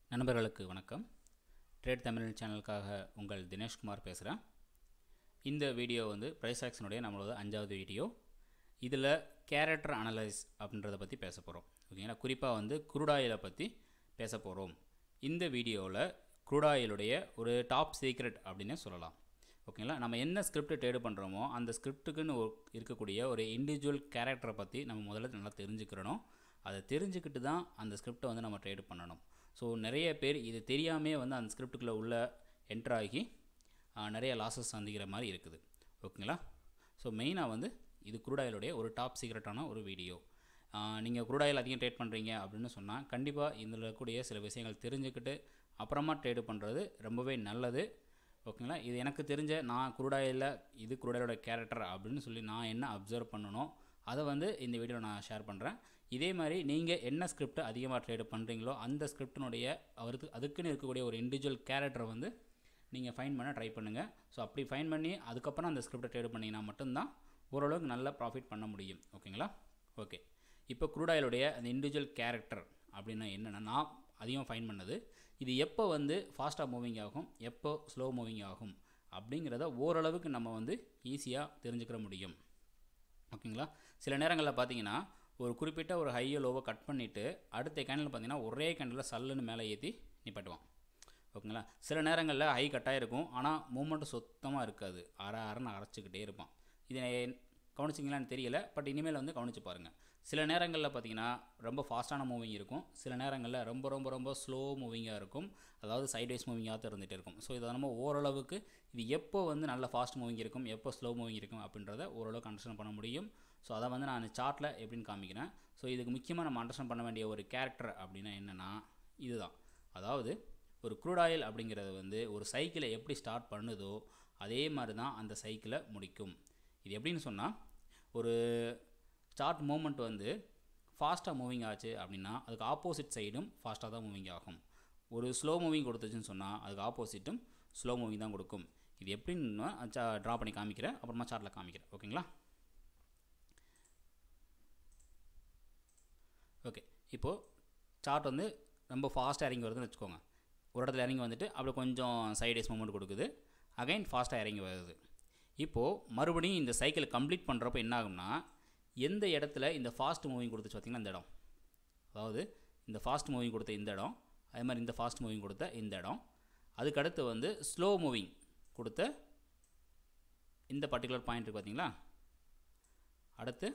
நண்பர்களுக்கு வணக்கம். ட்ரேட் தமிழ் சேனலுக்காக உங்கள் தினேஷ்குமார் பேசுகிறேன். இந்த வீடியோ வந்து ப்ரைஸ் ஆக்ஷனுடைய நம்மளோட 5வது வீடியோ. இதில் கேரக்டர் அனலைஸ் அப்படின்றத பற்றி பேச போகிறோம். ஓகேங்களா, குறிப்பாக வந்து க்ரூட் ஆயிலை பற்றி பேச போகிறோம். இந்த வீடியோவில் க்ரூட் ஆயிலுடைய ஒரு டாப் சீக்ரெட் அப்படின்னு சொல்லலாம். ஓகேங்களா, நம்ம என்ன ஸ்கிரிப்ட் ட்ரேடு பண்ணுறோமோ அந்த ஸ்கிரிப்டுக்குன்னு இருக்கக்கூடிய ஒரு இண்டிவிஜுவல் கேரக்டரை பற்றி நம்ம முதல்ல நல்லா தெரிஞ்சுக்கிறணும். அதை தெரிஞ்சுக்கிட்டு தான் அந்த ஸ்கிரிப்டை வந்து நம்ம ட்ரேடு பண்ணணும். ஸோ நிறைய பேர் இது தெரியாமே வந்து அந்த ஸ்கிரிப்டுக்குள்ளே உள்ள என்ட்ரு ஆகி நிறைய லாஸஸ் சந்திக்கிற மாதிரி இருக்குது. ஓகேங்களா, ஸோ மெயினாக வந்து இது க்ரூட் ஆயிலுடைய ஒரு டாப் சீக்ரெட்டான ஒரு வீடியோ. நீங்கள் க்ரூட் ஆயில் அதிகம் ட்ரேட் பண்ணுறீங்க அப்படின்னு சொன்னால் கண்டிப்பாக இதில் இருக்கக்கூடிய சில விஷயங்கள் தெரிஞ்சுக்கிட்டு அப்புறமா ட்ரேடு பண்ணுறது ரொம்பவே நல்லது. ஓகேங்களா, இது எனக்கு தெரிஞ்ச நான் க்ரூட் ஆயிலில் இது க்ரூட் ஆயிலோட கேரக்டர் அப்படின்னு சொல்லி நான் என்ன அப்சர்வ் பண்ணணும் அதை வந்து இந்த வீடியோவில் நான் ஷேர் பண்ணுறேன். இதே மாதிரி நீங்கள் என்ன ஸ்கிரிப்ட் அதிகமாக ட்ரேடு பண்ணுறீங்களோ அந்த ஸ்கிரிப்டினுடைய அதுக்குன்னு இருக்கக்கூடிய ஒரு இண்டிவிஜுவல் கேரக்டரை வந்து நீங்கள் ஃபைன் பண்ண ட்ரை பண்ணுங்கள். ஸோ அப்படி ஃபைன் பண்ணி அதுக்கப்புறம் அந்த ஸ்கிரிப்டை ட்ரேடு பண்ணிங்கன்னா மட்டும்தான் ஓரளவுக்கு நல்ல ப்ராஃபிட் பண்ண முடியும். ஓகேங்களா, ஓகே. இப்போ க்ரூட் ஆயிலுடைய அந்த இண்டிவிஜுவல் கேரக்டர் அப்படின்னா என்னென்னா, நான் அதிகம் ஃபைன் பண்ணது இது எப்போ வந்து ஃபாஸ்ட்டாக மூவிங் ஆகும், எப்போ ஸ்லோ மூவிங் ஆகும் அப்படிங்கிறத ஓரளவுக்கு நம்ம வந்து ஈஸியாக தெரிஞ்சுக்கிற முடியும். ஓகேங்களா, சில நேரங்களில் பார்த்தீங்கன்னா ஒரு குறிப்பிட்ட ஒரு ஹையோ லோவை கட் பண்ணிவிட்டு அடுத்த கேண்டில் பார்த்தீங்கன்னா ஒரே கேண்டில் சல்லுன்னு மேலே ஏற்றி நிப்பாட்டுவான். ஓகேங்களா, சில நேரங்களில் ஹை கட்டாக இருக்கும் ஆனால் மூமெண்ட்டு சுத்தமாக இருக்காது, அரைன்னு அரைச்சிக்கிட்டே இருப்பான். இதை கவனிச்சிங்களான்னு தெரியல, பட் இனிமேல் வந்து கவனித்து பாருங்கள். சில நேரங்களில் பார்த்தீங்கன்னா ரொம்ப ஃபாஸ்ட்டான மூவிங் இருக்கும், சில நேரங்களில் ரொம்ப ரொம்ப ரொம்ப ஸ்லோ மூவிங்காக இருக்கும், அதாவது சைட்வைஸ் மூவிங்காக தான் இருந்துகிட்டு இருக்கும். ஸோ இதை நம்ம ஓரளவுக்கு இது எப்போ வந்து நல்ல ஃபாஸ்ட் மூவிங் இருக்கும், எப்போ ஸ்லோ மூவிங் இருக்கும் அப்படின்றத ஓரளவுக்கு அண்டர்ஸ்டாண்ட் பண்ண முடியும். ஸோ அதை வந்து நான் சார்ட்டில் எப்படின்னு காமிக்கிறேன். ஸோ இதுக்கு முக்கியமாக நம்ம அண்டர்ஸ்டாண்ட் பண்ண வேண்டிய ஒரு கேரக்டர் அப்படின்னா என்னென்னா இதுதான். அதாவது ஒரு க்ரூட் ஆயில் அப்படிங்கிறது வந்து ஒரு சைக்கிளை எப்படி ஸ்டார்ட் பண்ணுதோ அதே மாதிரி தான் அந்த சைக்கிளை முடிக்கும். இது எப்படின்னு சொன்னால், ஒரு சார்ட் மூமெண்ட் வந்து ஃபாஸ்ட்டாக மூவிங் ஆச்சு அப்படின்னா அதுக்கு ஆப்போசிட் சைடும் ஃபாஸ்ட்டாக தான் மூவிங் ஆகும். ஒரு ஸ்லோ மூவிங் கொடுத்துச்சுன்னு சொன்னால் அதுக்கு ஆப்போசிட்டும் ஸ்லோ மூவிங் தான் கொடுக்கும். இது எப்படின்னு ட்ரா பண்ணி காமிக்கிறேன், அப்புறமா சார்ட்டில் காமிக்கிறேன். ஓகேங்களா, ஓகே. இப்போது சார்ட் வந்து ரொம்ப ஃபாஸ்ட்டாக இறங்கி வருதுன்னு வச்சுக்கோங்க. ஒரு இடத்துல இறங்கி வந்துட்டு அப்படி கொஞ்சம் சைடேஸ் மூமெண்ட் கொடுக்குது, அகைன் ஃபாஸ்ட்டாக இறங்கி வருது. இப்போது மறுபடியும் இந்த சைக்கிளை கம்ப்ளீட் பண்ணுறப்போ என்ன ஆகும்னா, எந்த இடத்துல இந்த ஃபாஸ்ட் மூவிங் கொடுத்துச்சு பார்த்திங்கன்னா இந்த இடம், அதாவது இந்த ஃபாஸ்ட் மூவிங் கொடுத்த இந்த இடம், அதே மாதிரி இந்த ஃபாஸ்ட் மூவிங் கொடுத்த இந்த இடம், அதுக்கடுத்து வந்து ஸ்லோ மூவிங் கொடுத்த இந்த பர்டிகுலர் பாயிண்ட் இருக்குது பார்த்திங்களா, அடுத்து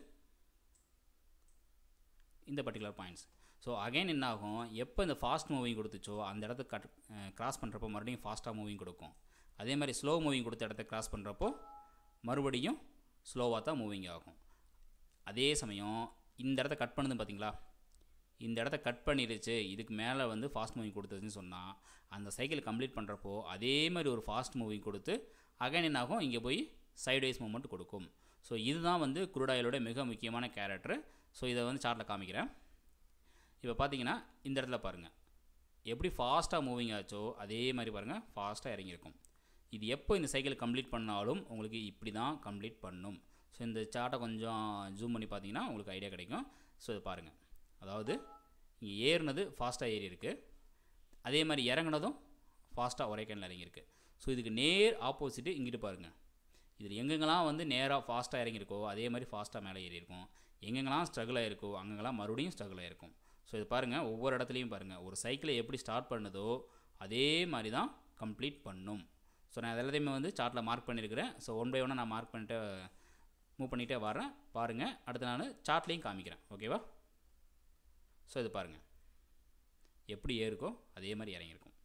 இந்த பர்டிகுலர் பாயிண்ட்ஸ். ஸோ அகைன் என்ன ஆகும், எப்போ இந்த ஃபாஸ்ட் மூவிங் கொடுத்துச்சோ அந்த இடத்த கிராஸ் பண்ணுறப்போ மறுபடியும் ஃபாஸ்ட்டாக மூவிங் கொடுக்கும். அதே மாதிரி ஸ்லோ மூவிங் கொடுத்த இடத்த கிராஸ் பண்ணுறப்போ மறுபடியும் ஸ்லோவாக தான் மூவிங் ஆகும். அதே சமயம் இந்த இடத்த கட் பண்ணுது பார்த்திங்களா, இந்த இடத்த கட் பண்ணிடுச்சு, இதுக்கு மேலே வந்து ஃபாஸ்ட் மூவிங் கொடுத்துச்சுன்னு சொன்னால் அந்த சைக்கிள் கம்ப்ளீட் பண்ணுறப்போ அதே மாதிரி ஒரு ஃபாஸ்ட் மூவிங் கொடுத்து அகைன் என்ன ஆகும், இங்கே போய் சைட்வைஸ் மூமெண்ட் கொடுக்கும். ஸோ இதுதான் வந்து க்ரூட் ஆயிலோட மிக முக்கியமான கேரக்டர். ஸோ இதை வந்து சார்ட்டில் காமிக்கிறேன். இப்போ பார்த்தீங்கன்னா இந்த இடத்துல பாருங்கள், எப்படி ஃபாஸ்ட்டாக மூவிங் ஆச்சோ அதே மாதிரி பாருங்கள் ஃபாஸ்ட்டாக இறங்கியிருக்கும். இது எப்போ இந்த சைக்கிள் கம்ப்ளீட் பண்ணாலும் உங்களுக்கு இப்படி தான் கம்ப்ளீட் பண்ணும். ஸோ இந்த சார்ட்டை கொஞ்சம் ஜூம் பண்ணி பார்த்தீங்கன்னா உங்களுக்கு ஐடியா கிடைக்கும். ஸோ இது பாருங்கள், அதாவது இங்கே ஏறினது ஃபாஸ்ட்டாக ஏறி இருக்குது, அதே மாதிரி இறங்கினதும் ஃபாஸ்ட்டாக ஒரே கேண்டில் இறங்கியிருக்கு. ஸோ இதுக்கு நேர் ஆப்போசிட்டு இங்கிட்டு பாருங்கள், இதில் எங்கெங்கெல்லாம் வந்து நேராக ஃபாஸ்ட்டாக இறங்கியிருக்கோ அதே மாதிரி ஃபாஸ்ட்டாக மேலே ஏறி இருக்கும், எங்கெங்கெல்லாம் ஸ்ட்ரகிள் ஆகிருக்கோ அங்கெல்லாம் மறுபடியும் ஸ்ட்ரகிள் ஆகிருக்கும். ஸோ இது பாருங்கள், ஒவ்வொரு இடத்துலையும் பாருங்கள், ஒரு சைக்கிளை எப்படி ஸ்டார்ட் பண்ணுதோ அதே மாதிரி தான் கம்ப்ளீட் பண்ணும். ஸோ நான் எல்லாத்தையுமே வந்து சார்ட்டில் மார்க் பண்ணியிருக்கிறேன். ஸோ ஒன் பை ஒன்னாக நான் மார்க் பண்ணிட்டு மூவ் பண்ணிகிட்டே வரேன். பாருங்கள், அடுத்து நான் சார்ட்லேயும் காமிக்கிறேன். ஓகேவா, ஸோ இது பாருங்கள் எப்படி ஏறுக்கோ அதே மாதிரி இறங்கியிருக்கும்.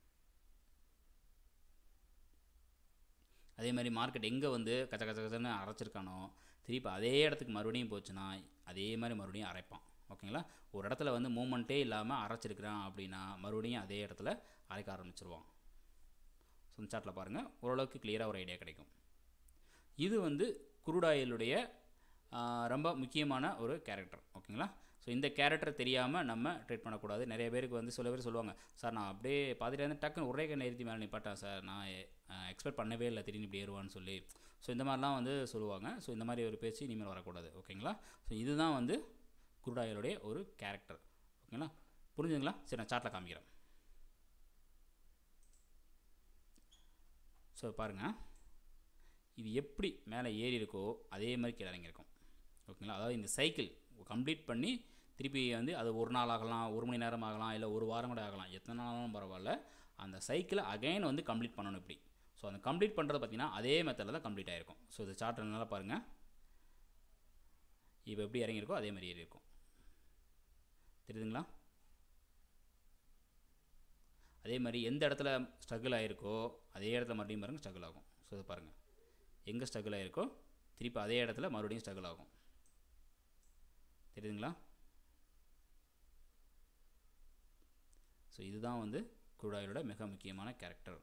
அதே மாதிரி மார்க்கெட் எங்கே வந்து கச்ச கச்ச கச்சன்னு அரைச்சிருக்கானோ திருப்பி அதே இடத்துக்கு மறுபடியும் போச்சுன்னா அதே மாதிரி மறுபடியும் அரைப்பான். ஓகேங்களா, ஒரு இடத்துல வந்து மூமெண்ட்டே இல்லாமல் அரைச்சிருக்கிறான் அப்படின்னா மறுபடியும் அதே இடத்துல அரைக்க ஆரம்பிச்சிருவான். ஸோ இந்த சார்ட்டில் பாருங்கள், ஓரளவுக்கு கிளியராக ஒரு ஐடியா கிடைக்கும். இது வந்து க்ரூட் ஆயிலுடைய ரொம்ப முக்கியமான ஒரு கேரக்டர். ஓகேங்களா, ஸோ இந்த கேரக்டர் தெரியாமல் நம்ம ட்ரேட் பண்ணக்கூடாது. நிறைய பேருக்கு வந்து சில பேர் சொல்லுவாங்க, சார் நான் அப்படியே பார்த்துட்டு வந்து டக்குன்னு ஒரே கண்ணை நிறுத்தி மேலே நிப்பாட்டேன் சார், நான் எக்ஸ்பெக்ட் பண்ணவே இல்லை திடீர்னு இப்படி ஏறுவான்னு சொல்லி. ஸோ இந்த மாதிரிலாம் வந்து சொல்லுவாங்க. ஸோ இந்த மாதிரி ஒரு பேச்சு இனிமேல் வரக்கூடாது. ஓகேங்களா, ஸோ இதுதான் வந்து க்ரூட் ஆயிலுடைய ஒரு கேரக்டர். ஓகேங்களா, புரிஞ்சுங்களா? சரி, நான் சார்ட்டில் காமிக்கிறேன். ஸோ பாருங்கள், இது எப்படி மேலே ஏறி இருக்கோ அதே மாதிரி கீழே இறங்கியிருக்கும். ஓகேங்களா? அதாவது இந்த சைக்கிள் கம்ப்ளீட் பண்ணி திருப்பி வந்து அது ஒரு நாள் ஆகலாம், ஒரு மணி நேரம் ஆகலாம், இல்லை ஒரு வாரம் கூட ஆகலாம், எத்தனை நாளும் பரவாயில்ல. அந்த சைக்கிளை அகைன் வந்து கம்ப்ளீட் பண்ணணும் இப்படி. ஸோ அந்த கம்ப்ளீட் பண்ணுறது பார்த்திங்கன்னா அதே மெத்தடில் தான் கம்ப்ளீட் ஆகிருக்கும். ஸோ இது சார்ட் நல்லா பாருங்கள், இப்போ எப்படி இறங்கியிருக்கோ அதே மாதிரி ஏறி இருக்கும். தெரியுதுங்களா? அதே மாதிரி எந்த இடத்துல ஸ்ட்ரகிள் ஆகிருக்கோ அதே இடத்துல மறுபடியும் பாருங்கள் ஸ்ட்ரகிள் ஆகும். ஸோ இது பாருங்கள், எங்கே ஸ்ட்ரகிள் ஆகிருக்கோ திருப்பி அதே இடத்துல மறுபடியும் ஸ்ட்ரகிள் ஆகும். தெரியுதுங்களா? ஸோ இதுதான் வந்து க்ரூட் ஆயிலோட மிக முக்கியமான கேரக்டர்.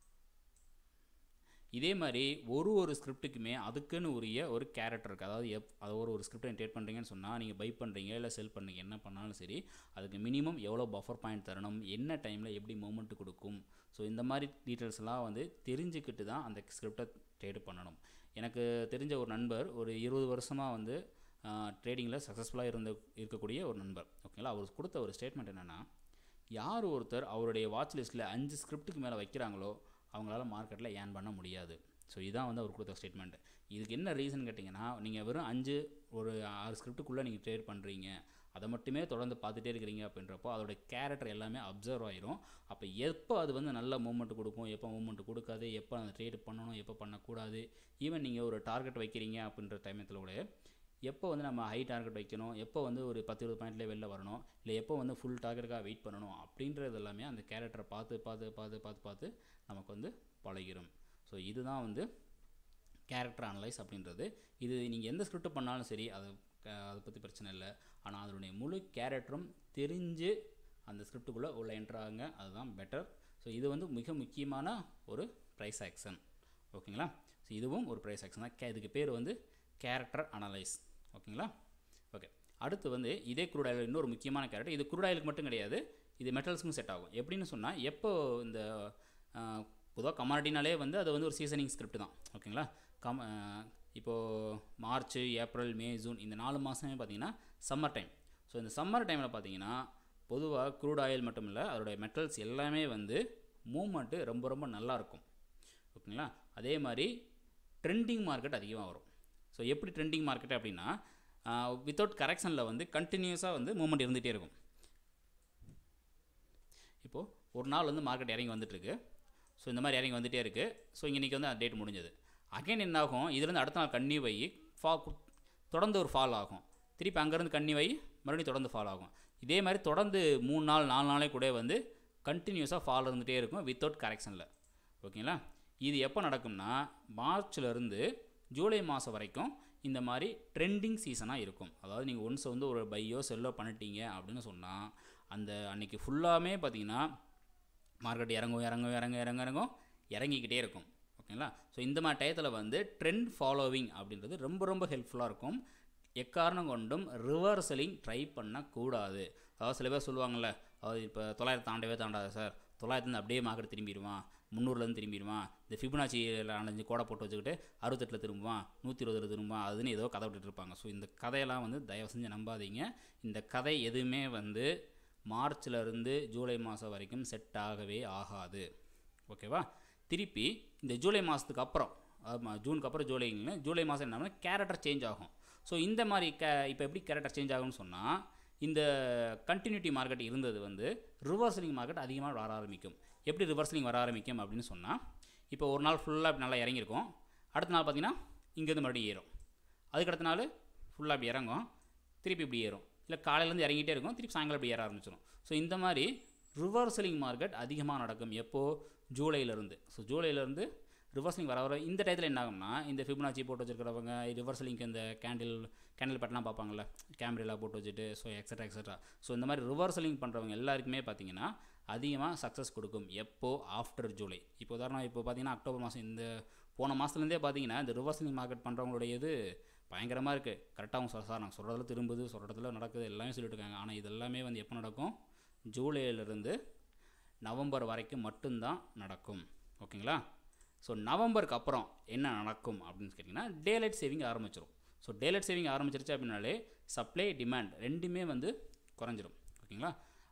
இதே மாதிரி ஒரு ஸ்கிரிப்ட்டுக்குமே அதுக்குன்னு உரிய ஒரு கேரக்டர் இருக்குது. அதாவது அது ஒரு ஸ்கிரிப்டை ட்ரேட் பண்ணுறீங்கன்னு சொன்னால், நீங்கள் பை பண்ணுறீங்க இல்லை செல் பண்ணுறீங்க, என்ன பண்ணாலும் சரி அதுக்கு மினிமம் எவ்வளோ பஃபர் பாயிண்ட் தரணும், என்ன டைமில் எப்படி மூமெண்ட் கொடுக்கும், ஸோ இந்த மாதிரி டீட்டெயில்ஸ்லாம் வந்து தெரிஞ்சுக்கிட்டு தான் அந்த ஸ்கிரிப்டை ட்ரேட் பண்ணணும். எனக்கு தெரிஞ்ச ஒரு நண்பர் ஒரு 20 வருஷமாக வந்து ட்ரேடிங்கில் சக்ஸஸ்ஃபுல்லாக இருக்கக்கூடிய ஒரு நண்பர். ஓகேங்களா? அவர் கொடுத்த ஒரு ஸ்டேட்மெண்ட் என்னென்னா, யார் ஒருத்தர் அவருடைய வாட்ச் லிஸ்ட்டில் 5 ஸ்கிரிப்ட்டுக்கு மேலே வைக்கிறாங்களோ அவங்களால மார்க்கெட்டில் ஏர்ன் பண்ண முடியாது. ஸோ இதான் வந்து அவர் கொடுத்த ஸ்டேட்மெண்ட். இதுக்கு என்ன ரீசன் கேட்டிங்கன்னா, நீங்கள் வெறும் 6 ஸ்கிரிப்ட்டுக்குள்ளே நீங்கள் ட்ரேட் பண்ணுறீங்க, அதை மட்டுமே தொடர்ந்து பார்த்துட்டே இருக்கிறீங்க அப்படின்றப்போ அதோட கேரக்டர் எல்லாமே அப்சர்வ் ஆயிரும். அப்போ எப்போ அது வந்து நல்ல மூவ்மெண்ட் கொடுக்கும், எப்போ மூவ்மெண்ட் கொடுக்காது, எப்போ அந்த ட்ரேட் பண்ணணும், எப்போ பண்ணக்கூடாது, ஈவன் நீங்கள் ஒரு டார்கெட் வைக்கிறீங்க அப்படின்ற டைமத்தில் கூட எப்போ வந்து நம்ம ஹை டார்கெட் வைக்கணும், எப்போ வந்து ஒரு 10-20 பாயிண்ட்லேயே வெளில வரணும், இல்லை எப்போ வந்து ஃபுல் டார்கெட்டுக்காக வெயிட் பண்ணணும் அப்படின்றது எல்லாமே அந்த கேரக்டரை பார்த்து நமக்கு வந்து பழகிடும். ஸோ இதுதான் வந்து கேரக்டர் அனலைஸ் அப்படின்றது. இது நீங்கள் எந்த ஸ்கிரிப்ட் பண்ணாலும் சரி அதை பற்றி பிரச்சனை இல்லை. ஆனால் அதனுடைய முழு கேரக்டரும் தெரிஞ்சு அந்த ஸ்கிரிப்டுக்குள்ளே உள்ள என்ட்ராங்க, அதுதான் பெட்டர். ஸோ இது வந்து மிக முக்கியமான ஒரு ப்ரைஸ் ஆக்ஷன். ஓகேங்களா? ஸோ இதுவும் ஒரு ப்ரைஸ் ஆக்ஷன் தான். இதுக்கு பேர் வந்து கேரக்டர் அனலைஸ். ஓகேங்களா? ஓகே, அடுத்து வந்து இதே க்ரூட் ஆயில் இன்னொரு முக்கியமான கேரக்டர். இது க்ரூட் ஆயிலுக்கு மட்டும் கிடையாது, இது மெட்டல்ஸுக்கும் செட் ஆகும். எப்படின்னு சொன்னால், எப்போ இந்த பொதுவாக கமாடினாலே வந்து அது வந்து ஒரு சீசனிங் ஸ்கிரிப்ட் தான். ஓகேங்களா? இப்போது மார்ச், ஏப்ரல், மே, ஜூன் இந்த 4 மாதமே பார்த்திங்கன்னா சம்மர் டைம். ஸோ இந்த சம்மர் டைமில் பார்த்திங்கன்னா பொதுவாக க்ரூட் ஆயில் மட்டும் இல்லை, அதோடைய மெட்டல்ஸ் எல்லாமே வந்து மூவ்மெண்ட்டு ரொம்ப ரொம்ப நல்லாயிருக்கும். ஓகேங்களா? அதே மாதிரி ட்ரெண்டிங் மார்க்கெட் அதிகமாக வரும். ஸோ எப்படி ட்ரெண்டிங் மார்க்கெட் அப்படின்னா, வித்தவுட் கரெக்ஷனில் வந்து கண்டினியூஸாக வந்து மூவ்மெண்ட் இருந்துகிட்டே இருக்கும். இப்போது ஒரு நாள் வந்து மார்க்கெட் இறங்கி வந்துட்டுருக்கு. ஸோ இந்த மாதிரி இறங்கி வந்துகிட்டே இருக்குது. ஸோ இன்றைக்கி வந்து டேட் முடிஞ்சது. அகைன் என்ன ஆகும், இதுலேருந்து அடுத்த நாள் கன்னியூ வை தொடர்ந்து ஒரு ஃபால் ஆகும். திருப்பி அங்கேருந்து கன்னியூ வை மறுபடியும் தொடர்ந்து ஃபால் ஆகும். இதே மாதிரி தொடர்ந்து 3 நாள் 4 நாளே கூட வந்து கண்டினியூஸாக ஃபால் இருந்துகிட்டே இருக்கும் வித்தவுட் கரெக்ஷனில். ஓகேங்களா? இது எப்போ நடக்கும்னா, மார்ச்லேருந்து ஜூலை மாதம் வரைக்கும் இந்த மாதிரி ட்ரெண்டிங் சீசனாக இருக்கும். அதாவது நீங்கள் ஒன்ஸ் வந்து ஒரு பையோ செல்லோ பண்ணிட்டீங்க அப்படின்னு சொன்னால், அந்த அன்றைக்கி ஃபுல்லாமே பார்த்திங்கன்னா மார்க்கெட் இறங்கிக்கிட்டே இருக்கும். ஓகேங்களா? ஸோ இந்த மாதிரி டயத்தில் வந்து ட்ரெண்ட் ஃபாலோவிங் அப்படின்றது ரொம்ப ரொம்ப ஹெல்ப்ஃபுல்லாக இருக்கும். எக்காரணம் கொண்டும் ரிவர்சலிங் ட்ரை பண்ணக்கூடாது. அதாவது சில பேர் சொல்லுவாங்கள்ல, அதாவது இப்போ 900 தாண்டாது சார், 900 அப்படியே மார்க்கெட் திரும்பிடுவான், 300 திரும்பிடுவான், இந்த ஃபிபனாச்சியில் 5 கோடை போட்டு வச்சுக்கிட்டு 68 திரும்புவான், 120 திரும்புவான், அதுன்னு ஏதோ கதை விட்டுட்டு இருப்பாங்க. ஸோ இந்த கதையெல்லாம் வந்து தயவு செஞ்சு நம்பாதீங்க. இந்த கதை எதுவுமே வந்து மார்ச்லேருந்து ஜூலை மாதம் வரைக்கும் செட் ஆகவே ஆகாது. ஓகேவா? திருப்பி இந்த ஜூலை மாதத்துக்கு அப்புறம், ஜூனுக்கு அப்புறம் ஜூலை மாதம் என்ன கேரக்டர் சேஞ்ச் ஆகும். ஸோ இந்த மாதிரி இப்போ எப்படி கேரக்டர் சேஞ்ச் ஆகும்னு சொன்னால், இந்த கண்டினியூட்டி மார்க்கெட் இருந்தது வந்து ரிவர்சலிங் மார்க்கெட் அதிகமாக வர ஆரம்பிக்கும். எப்படி ரிவர்சலிங் வர ஆரம்பிக்கும் அப்படின்னு சொன்னால், இப்போ ஒரு நாள் ஃபுல்லாக இப்படி நல்லா இறங்கியிருக்கும், அடுத்த நாள் பார்த்திங்கன்னா இங்கேருந்து மறுபடியும் ஏறும், அதுக்கடுத்த நாள் ஃபுல்லாக இப்படி இறங்கும், திருப்பி இப்படி ஏறும், இல்லை காலையிலேருந்து இறங்கிட்டே இருக்கும், திருப்பி சாயங்காலம் இப்படி ஏற ஆரம்பிச்சிடும். ஸோ இந்த மாதிரி ரிவர்சலிங் மார்க்கெட் அதிகமாக நடக்கும். எப்போது? ஜூலையிலேருந்து. ஸோ ஜூலையிலேருந்து ரிவர்சலிங் வர இந்த டயத்தில் என்ன ஆகும்னா, இந்த ஃபிபனாச்சி போட்டு வச்சுருக்கிறவங்க ரிவர்சலிங்க்கு இந்த கேண்டில் பேட்டெலாம் பார்ப்பாங்கள்ல, கேமரா போட்டு வச்சுட்டு, ஸோ எக்ஸட்ரா. ஸோ இந்த மாதிரி ரிவர்சலிங் பண்ணுறவங்க எல்லாருக்குமே பார்த்திங்கன்னா அதிகமாக சக்ஸஸ் கொடுக்கும். எப்போது? After July. இப்போ உதாரணம் இப்போ பார்த்திங்கன்னா அக்டோபர் மாதம், இந்த போன மாதத்துலேருந்தே பார்த்திங்கன்னா இந்த ரிவர்சலிங் மார்க்கெட் பண்ணுறவங்களுடைய இது பயங்கரமாக இருக்குது. கரெக்டாக அவங்க சார் நாங்கள் சொல்கிறதுல திரும்புது, சொல்கிறதுல நடக்குது, எல்லாமே சொல்லிட்டு இருக்காங்க. ஆனால் இது எல்லாமே வந்து எப்போ நடக்கும்? ஜூலையிலேருந்து நவம்பர் வரைக்கும் மட்டும்தான் நடக்கும். ஓகேங்களா? ஸோ நவம்பருக்கு அப்புறம் என்ன நடக்கும் அப்படின்னு கேட்டிங்கன்னா, டேலைட் சேவிங் ஆரம்பிச்சிடும். ஸோ டேலைட் சேவிங் ஆரம்பிச்சிருச்சு அப்படின்னாலே சப்ளை டிமாண்ட் ரெண்டுமே வந்து குறைஞ்சிரும். ஓகேங்களா?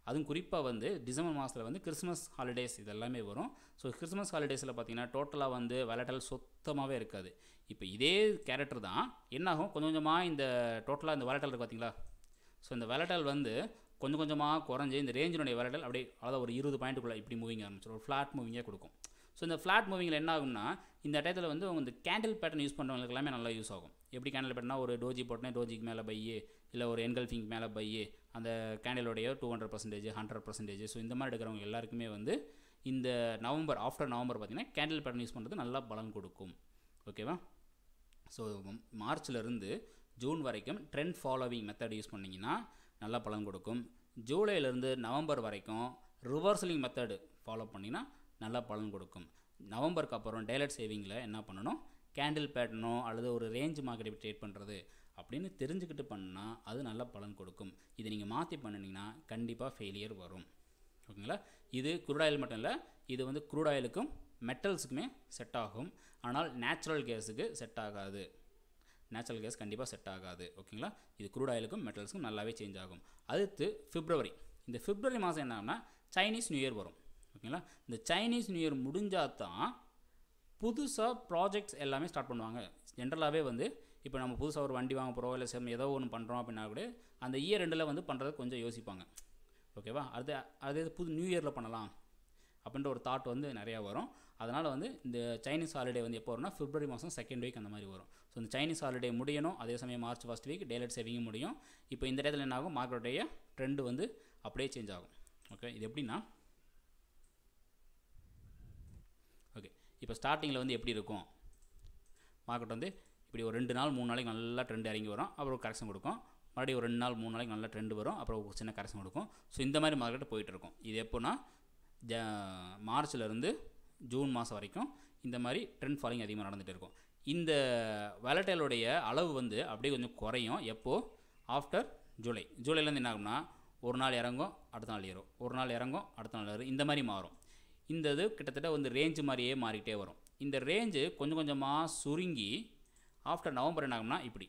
அதுவும் குறிப்பாக வந்து டிசம்பர் மாதத்தில் வந்து கிறிஸ்மஸ் ஹாலிடேஸ் இது எல்லாமே வரும். ஸோ கிறிஸ்மஸ் ஹாலிடேஸில் பார்த்தீங்கன்னா டோட்டலாக வந்து வாலட்டைல் சுத்தமாகவே இருக்காது. இப்போ இதே கேரக்டர் தான் என்னாகும், கொஞ்சம் கொஞ்சமாக இந்த டோட்டலாக இந்த வாலட்டைல் இருக்குது பார்த்தீங்களா. ஸோ இந்த வாலட்டைல் வந்து கொஞ்சம் கொஞ்சமாக குறைஞ்சி இந்த ரேஞ்சினுடைய வாலட்டைல் அப்படியே அதாவது ஒரு 20 பாயிண்ட்டுக்குள்ளே இப்படி மூவிங் ஆரம்பிச்சிடும், ஒரு ஃப்ளாட் மூவிங்காக கொடுக்கும். ஸோ இந்த ஃப்ளாட் மூவிங்கில் என்ன ஆகும்னா இந்த டயத்தில் வந்து அவங்க இந்த கேண்டில் பேட்டர்ன் யூஸ் பண்ணுறவங்களுக்கு எல்லாமே நல்லா யூஸ் ஆகும். எப்படி கேண்டில் பேட்டர்னா ஒரு டோஜி போட்டோன்னே டோஜிக்கு மேலே பையே, இல்லை ஒரு என்கல்ஃபிங் மேலே பையே, அந்த கேண்டிலோடைய 200%, 100%. ஸோ இந்த மாதிரி எடுக்கிறவங்க எல்லாருக்குமே வந்து இந்த நவம்பர் ஆஃப்டர் நவம்பர் பார்த்திங்கன்னா கேண்டில் பேட்டர்ன் யூஸ் பண்ணுறது நல்லா பலன் கொடுக்கும். ஓகேவா. ஸோ மார்ச்லேருந்து ஜூன் வரைக்கும் ட்ரெண்ட் ஃபாலோவிங் மெத்தட் யூஸ் பண்ணிங்கன்னா நல்லா பலன் கொடுக்கும். ஜூலைலேருந்து நவம்பர் வரைக்கும் ரிவர்சலிங் மெத்தடு ஃபாலோ பண்ணிங்கன்னா நல்லா பலன் கொடுக்கும். நவம்பருக்கு அப்புறம் டேலைட் சேவிங்கில் என்ன பண்ணணும், கேண்டில் பேட்டர்னோ அல்லது ஒரு ரேஞ்ச் மார்க்கெட் ட்ரேட் பண்ணுறது அப்படின்னு தெரிஞ்சுக்கிட்டு பண்ணால் அது நல்ல பலன் கொடுக்கும். இதை நீங்கள் மாற்றி பண்ணினீங்கன்னா கண்டிப்பாக ஃபெயிலியர் வரும். ஓகேங்களா. இது க்ரூட் ஆயில் மட்டும் இல்லை, இது வந்து க்ரூட் ஆயிலுக்கும் மெட்டல்ஸுக்குமே செட் ஆகும். ஆனால் நேச்சுரல் கேஸுக்கு செட் ஆகாது. நேச்சுரல் கேஸ் கண்டிப்பாக செட் ஆகாது. ஓகேங்களா. இது க்ரூட் ஆயிலுக்கும் மெட்டல்ஸுக்கும் நல்லாவே சேஞ்ச் ஆகும். அடுத்து பிப்ரவரி. இந்த பிப்ரவரி மாதம் என்னன்னா சைனீஸ் நியூ இயர் வரும். ஓகேங்களா. இந்த சைனீஸ் நியூ இயர் முடிஞ்சால் தான் புதுசாக ப்ராஜெக்ட்ஸ் எல்லாமே ஸ்டார்ட் பண்ணுவாங்க. ஜென்ரலாகவே வந்து இப்போ நம்ம புதுசாக ஒரு வண்டி வாங்க போகிறோம், இல்லை சேம் ஏதோ ஒன்று பண்ணுறோம் அப்படின்னா கூட அந்த இயர் ரெண்டில் வந்து பண்ணுறது கொஞ்சம் யோசிப்பாங்க. ஓகேவா. அது புது நியூ இயரில் பண்ணலாம் அப்படின்ற ஒரு தாட் வந்து நிறையா வரும். அதனால் வந்து இந்த சைனீஸ் ஹாலிடே வந்து எப்போ வரும்னா பிப்ரவரி மாதம் 2nd வீக் அந்த மாதிரி வரும். ஸோ இந்த சைனீஸ் ஹாலிடே முடியணும், அதே சமயம் மார்ச் 1st வீக் டேலைட் சேவிங்கும் முடியும். இப்போ இந்த இடத்துல என்ன ஆகும், மார்க்கெட்டுடைய ட்ரெண்டு வந்து அப்படியே சேஞ்ச் ஆகும். ஓகே. இது எப்படின்னா, ஓகே இப்போ ஸ்டார்டிங்கில் வந்து எப்படி இருக்கும் மார்க்கெட் வந்து இப்படி ஒரு 2 நாள் 3 நாளைக்கு நல்லா ட்ரெண்ட் இறங்கி வரும், அப்புறம் ஒரு கரெக்ஷன் கொடுக்கும். மறுபடியும் ஒரு 2 நாள் 3 நாளைக்கு நல்லா ட்ரெண்ட் வரும், அப்புறம் ஒரு சின்ன கரெக்ஷன் கொடுக்கும். ஸோ இந்த மாதிரி மார்க்கெட் போயிட்டு இருக்கும். இது எப்போனா மார்ச்லேருந்து ஜூன் மாதம் வரைக்கும் இந்த மாதிரி ட்ரெண்ட் ஃபாலிங் அதிகமாக நடந்துகிட்டு இருக்கும். இந்த வாலட்டைலுடைய அளவு வந்து அப்படியே கொஞ்சம் குறையும். எப்போது, ஆஃப்டர் ஜூலை. ஜூலைலேருந்து என்ன ஆகும்னா ஒரு நாள் இறங்கும், அடுத்த நாள் ஏறும், ஒரு நாள் இறங்கும், அடுத்த நாள் ஏறும், இந்த மாதிரி மாறும். இந்த இது கிட்டத்தட்ட வந்து ரேஞ்சு மாதிரியே மாறிக்கிட்டே வரும். இந்த ரேஞ்சு கொஞ்சம் கொஞ்சமாக சுருங்கி ஆஃப்டர் நவம்பர் என்ன ஆகும்னா இப்படி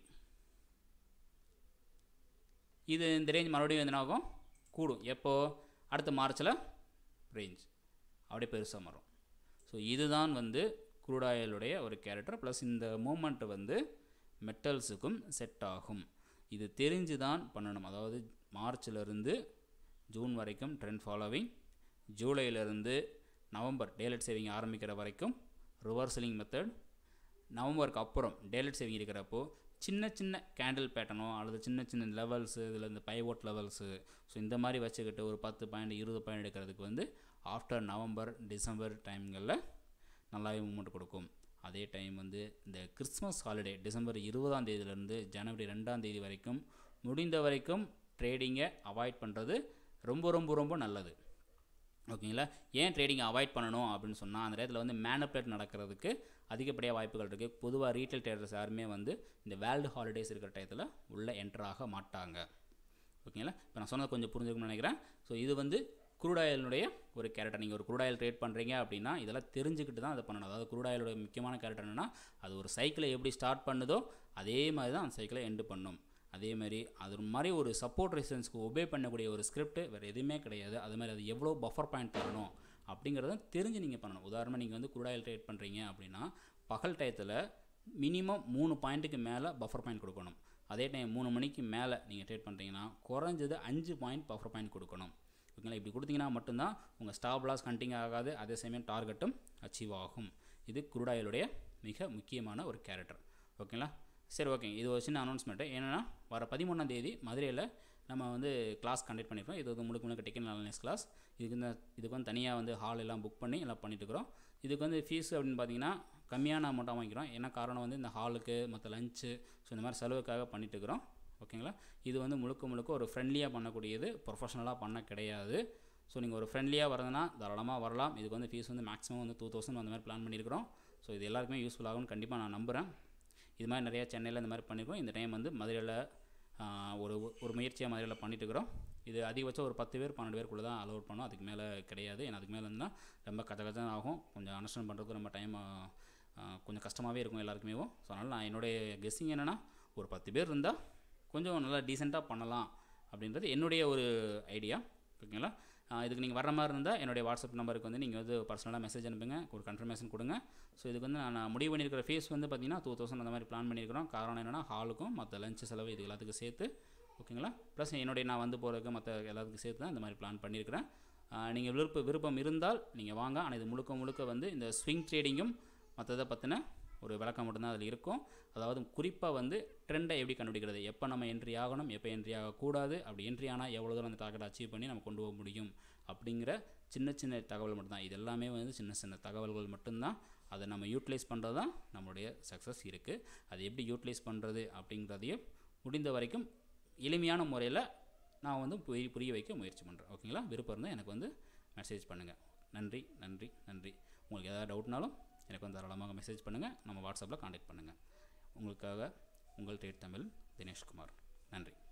இது இந்த ரேஞ்ச் மறுபடியும் என்ன ஆகும், கூடும். எப்போது, அடுத்த மார்ச்சில் ரேஞ்ச் அப்படியே பெருசாக மாறும். ஸோ இதுதான் வந்து க்ரூட் ஆயிலுடைய ஒரு கேரக்டர். ப்ளஸ் இந்த மூமெண்ட் வந்து மெட்டல்ஸுக்கும் செட் ஆகும். இது தெரிஞ்சு தான் பண்ணணும். அதாவது மார்ச்லேருந்து ஜூன் வரைக்கும் ட்ரெண்ட் ஃபாலோவிங், ஜூலையிலேருந்து நவம்பர் டேலைட் சேவிங் ஆரம்பிக்கிற வரைக்கும் ரிவர்சலிங் மெத்தட், நவம்பருக்கு அப்புறம் டேலைட் சேவிங் இருக்கிறப்போ சின்ன சின்ன கேண்டில் பேட்டர்னோ அல்லது சின்ன சின்ன லெவல்ஸு, இதில் இந்த பைவோட் லெவல்ஸு, ஸோ இந்த மாதிரி வச்சுக்கிட்டு ஒரு 10 பாயிண்ட் 20 பாயிண்ட் எடுக்கிறதுக்கு வந்து ஆஃப்டர் நவம்பர் டிசம்பர் டைம்களில் நல்லாவே மூமெண்ட் கொடுக்கும். அதே டைம் வந்து இந்த கிறிஸ்மஸ் ஹாலிடே டிசம்பர் 20ஆம் தேதியிலேருந்து ஜனவரி 2ஆம் தேதி வரைக்கும் முடிந்த வரைக்கும் ட்ரேடிங்கை அவாய்ட் பண்ணுறது ரொம்ப ரொம்ப ரொம்ப நல்லது. ஓகேங்களா. ஏன் ட்ரேடிங்கை அவாய்ட் பண்ணணும் அப்படின்னு சொன்னால், அந்த நேரத்தில் வந்து மேனிபுலேட் நடக்கிறதுக்கு அதிகப்படியாக வாய்ப்புகள் இருக்குது. பொதுவாக ரீட்டைல் ட்ரேடர்ஸ் யாருமே வந்து இந்த வேர்ல்டு ஹாலிடேஸ் இருக்கிற டயத்தில் உள்ளே என்டர் ஆக மாட்டாங்க. ஓகேங்களா. இப்போ நான் சொன்னது கொஞ்சம் புரிஞ்சுக்கணும்னு நினைக்கிறேன். ஸோ இது வந்து க்ரூட் ஆயிலுடைய ஒரு கேரக்டர். நீங்கள் ஒரு க்ரூட் ஆயில் ட்ரேட் பண்ணுறீங்க அப்படின்னா இதெல்லாம் தெரிஞ்சுக்கிட்டு தான் அதை பண்ணணும். அதாவது க்ரூட் ஆயிலோட முக்கியமான கேரக்டர் என்னென்னா, அது ஒரு சைக்கிளை எப்படி ஸ்டார்ட் பண்ணுதோ அதே மாதிரி தான் அந்த சைக்கிளை எண்டு பண்ணும். அதேமாதிரி அது மாதிரி ஒரு சப்போர்ட் ரெசிஸ்டன்ஸ்க்கு ஒபே பண்ணக்கூடிய ஒரு ஸ்கிரிப்ட் வேறு எதுவுமே கிடையாது. அது மாதிரி அது எவ்வளோ பஃபர் பாயிண்ட் தரணும் அப்படிங்கிறத தெரிஞ்சு நீங்கள் பண்ணணும். உதாரணமாக நீங்கள் வந்து க்ரூட் ஆயில் ட்ரேட் பண்ணுறீங்க அப்படின்னா பகல் டயத்தில் மினிமம் 3 பாயிண்ட்டுக்கு மேலே பஃபர் பாயிண்ட் கொடுக்கணும். அதே டைம் 3 மணிக்கு மேலே நீங்கள் ட்ரேட் பண்ணுறீங்கன்னா குறைஞ்சது 5 பாயிண்ட் பஃபர் பாயிண்ட் கொடுக்கணும். ஓகேங்களா. இப்படி கொடுத்தீங்கன்னா மட்டும்தான் உங்கள் ஸ்டாப் லாஸ் கண்டினியூ ஆகாது, அதே சமயம் டார்கெட்டும் அச்சீவ் ஆகும். இது க்ரூட் ஆயிலுடைய மிக முக்கியமான ஒரு கேரக்டர். ஓகேங்களா. சரி, ஓகே. இது ஒரு சின்ன அனௌன்ஸ்மெண்ட்டு. ஏன்னா வர 13ஆம் தேதி மதுரையில் நம்ம வந்து கிளாஸ் கண்டக்ட் பண்ணியிருக்கோம். இது வந்து முழுக்க டெக்னிக்கல் அனலைஸ் கிளாஸ். இதுக்கு வந்து தனியாக வந்து ஹால் எல்லாம் புக் பண்ணி எல்லாம் பண்ணிட்டுருக்கிறோம். இதுக்கு வந்து ஃபீஸ் அப்படின்னு பார்த்தீங்கன்னா கம்மியான அமௌண்ட்டாக வாங்கிக்கிறோம். ஏன்னா காரணம் வந்து இந்த ஹாலுக்கு மற்ற லஞ்சு, ஸோ இந்த மாதிரி செலவுக்காக பண்ணிட்டுருக்கிறோம். ஓகேங்களா. இது வந்து முழுக்க ஒரு ஃப்ரெண்ட்லியாக பண்ணக்கூடியது, ப்ரொஃபஷனலாக பண்ண கிடையாது. ஸோ நீங்கள் ஒரு ஃப்ரெண்ட்லியாக வரதுன்னா தாராளமாக வரலாம். இதுக்கு வந்து ஃபீஸ் வந்து மேக்ஸிமம் வந்து 2000 அந்த மாதிரி பிளான் பண்ணியிருக்கிறோம். ஸோ இது எல்லாருக்குமே யூஸ்ஃபுல் ஆகும்னு கண்டிப்பாக நான் நம்புகிறேன். இது மாதிரி நிறையா சென்னையில் இந்த மாதிரி பண்ணியிருக்கோம். இந்த டைம் வந்து மதுரையில் ஒரு முயற்சியாக மதுரையில் பண்ணிட்டுருக்கிறோம். இது அதிகபட்சம் ஒரு 10 பேர் 12 பேருக்குள்ளே தான் அலோட் பண்ணோம். அதுக்கு மேலே கிடையாது. ஏன்னா அதுக்கு மேலே இருந்தால் ரொம்ப கதை ஆகும். கொஞ்சம் அண்டர்ஸ்டாண்ட் பண்ணுறதுக்கு ரொம்ப டைம் கொஞ்சம் கஷ்டமாகவே இருக்கும் எல்லாருக்குமே. ஸோ அதனால் நான் என்னுடைய கெஸ்ஸிங் என்னென்னா, ஒரு 10 பேர் இருந்தால் கொஞ்சம் நல்லா டீசெண்டாக பண்ணலாம் அப்படின்றது என்னுடைய ஒரு ஐடியா. ஓகேங்களா? இதுக்கு நீங்கள் வர மாதிரி இருந்தால் என்னுடைய வாட்ஸ்அப் நம்பருக்கு வந்து நீங்கள் வந்து பர்சனலாக மெசேஜ் அனுப்புங்க, ஒரு கன்ஃபர்மேஷன் கொடுங்க. ஸோ இதுக்கு வந்து நான் முடிவு பண்ணியிருக்கிற ஃபீஸ் வந்து பார்த்தீங்கன்னா 2000 அந்த மாதிரி பிளான் பண்ணியிருக்கிறோம். காரணம் என்னென்னா ஹாலுக்கும் மற்ற லஞ்ச் செலவு இது எல்லாத்துக்கும் சேர்த்து, ஓகேங்களா? ப்ளஸ் என்னுடைய நான் வந்து போகிறதுக்கு மற்ற எல்லாத்துக்கும் சேர்த்து தான் இந்த மாதிரி பிளான் பண்ணியிருக்கிறேன். நீங்கள் விருப்பம் இருந்தால் நீங்கள் வாங்க. ஆனால் இது முழுக்க வந்து இந்த ஸ்விங் ட்ரேடிங்கும் மற்றதை பற்றின ஒரு விளக்கம் மட்டும்தான் அதில் இருக்கும். அதாவது குறிப்பாக வந்து ட்ரெண்டை எப்படி கண்டுபிடிக்கிறது, எப்போ நம்ம என்ட்ரி ஆகணும், எப்போ என்ட்ரி ஆகக்கூடாது, அப்படி என்ட்ரி ஆனால் எவ்வளோ தூரம் அந்த டார்கெட் அச்சீவ் பண்ணி நம்ம கொண்டு போக முடியும் அப்படிங்கிற சின்ன தகவல் மட்டும்தான். இது எல்லாமே வந்து சின்ன தகவல்கள் மட்டும்தான். அதை நம்ம யூட்டிலைஸ் பண்ணுறது தான் நம்மளுடைய சக்ஸஸ் இருக்குது. அது எப்படி யூட்டிலைஸ் பண்ணுறது அப்படிங்கிறதையும் முடிந்த வரைக்கும் எளிமையான முறையில் நான் வந்து புரிய வைக்க முயற்சி பண்ணுறேன். ஓகேங்களா? விருப்பம் இருந்தால் எனக்கு வந்து மெசேஜ் பண்ணுங்கள். நன்றி. உங்களுக்கு ஏதாவது டவுட்னாலும் எனக்கு வந்து தாராளமாக மெசேஜ் பண்ணுங்கள். நம்ம வாட்ஸ்அப்பில் கான்டாக்ட் பண்ணுங்கள். உங்களுக்காக உங்கள் ட்ரேட் தமிழ் தினேஷ்குமார். நன்றி.